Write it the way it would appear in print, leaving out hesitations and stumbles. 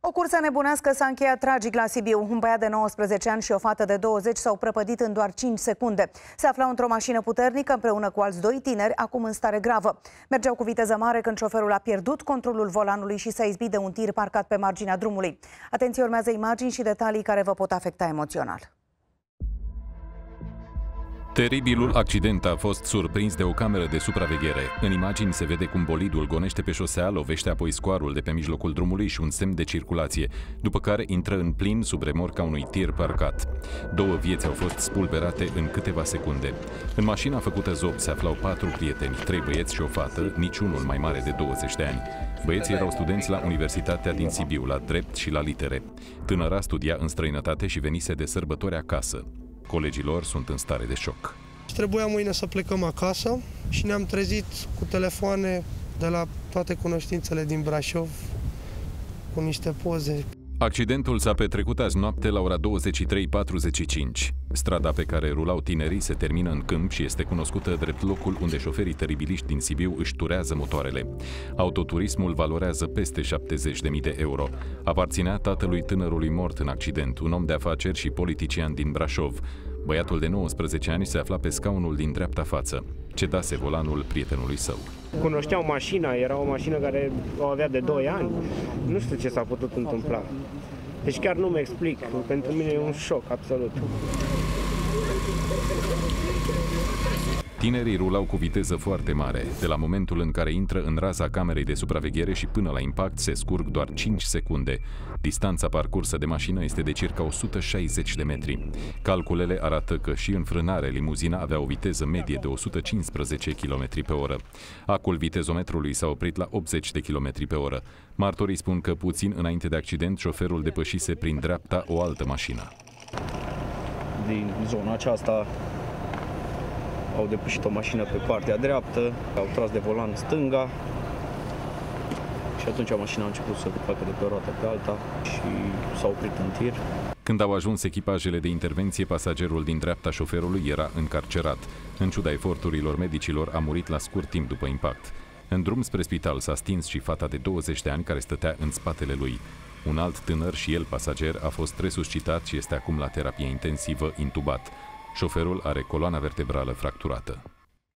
O cursă nebunească s-a încheiat tragic la Sibiu. Un băiat de 19 ani și o fată de 20 s-au prăpădit în doar 5 secunde. Se aflau într-o mașină puternică împreună cu alți doi tineri, acum în stare gravă. Mergeau cu viteză mare când șoferul a pierdut controlul volanului și s-a izbit de un tir parcat pe marginea drumului. Atenție, urmează imagini și detalii care vă pot afecta emoțional. Teribilul accident a fost surprins de o cameră de supraveghere. În imagini se vede cum bolidul gonește pe șosea, lovește apoi scoarul de pe mijlocul drumului și un semn de circulație, după care intră în plin sub remorca unui tir parcat. 2 vieți au fost spulberate în câteva secunde. În mașina făcută zob se aflau 4 prieteni, 3 băieți și o fată, niciunul mai mare de 20 de ani. Băieții erau studenți la Universitatea din Sibiu, la drept și la litere. Tânăra studia în străinătate și venise de sărbători acasă. Colegii lor sunt în stare de șoc. Trebuia mâine să plecăm acasă și ne-am trezit cu telefoane de la toate cunoștințele din Brașov, cu niște poze. Accidentul s-a petrecut azi noapte la ora 23:45. Strada pe care rulau tinerii se termină în câmp și este cunoscută drept locul unde șoferii teribiliști din Sibiu își turează motoarele. Autoturismul valorează peste 70.000 de euro. Aparținea tatălui tânărului mort în accident, un om de afaceri și politician din Brașov. Băiatul de 19 ani se afla pe scaunul din dreapta față. Cedase volanul prietenului său. Cunoșteau mașina, era o mașină care o avea de 2 ani. Nu știu ce s-a putut întâmpla. Deci chiar nu mă explic. Pentru mine e un șoc absolut. Tinerii rulau cu viteză foarte mare. De la momentul în care intră în raza camerei de supraveghere și până la impact se scurg doar 5 secunde. Distanța parcursă de mașină este de circa 160 de metri. Calculele arată că și în frânare limuzina avea o viteză medie de 115 km pe oră. Acul vitezometrului s-a oprit la 80 de km pe oră. Martorii spun că puțin înainte de accident șoferul depășise prin dreapta o altă mașină. Din zona aceasta au depășit o mașină pe partea dreaptă, au tras de volan stânga și atunci mașina a început să facă de pe o roată pe alta și s-a oprit în tir. Când au ajuns echipajele de intervenție, pasagerul din dreapta șoferului era încarcerat. În ciuda eforturilor medicilor, a murit la scurt timp după impact. În drum spre spital s-a stins și fata de 20 de ani care stătea în spatele lui. Un alt tânăr și el pasager a fost resuscitat și este acum la terapie intensivă, intubat. Șoferul are coloana vertebrală fracturată.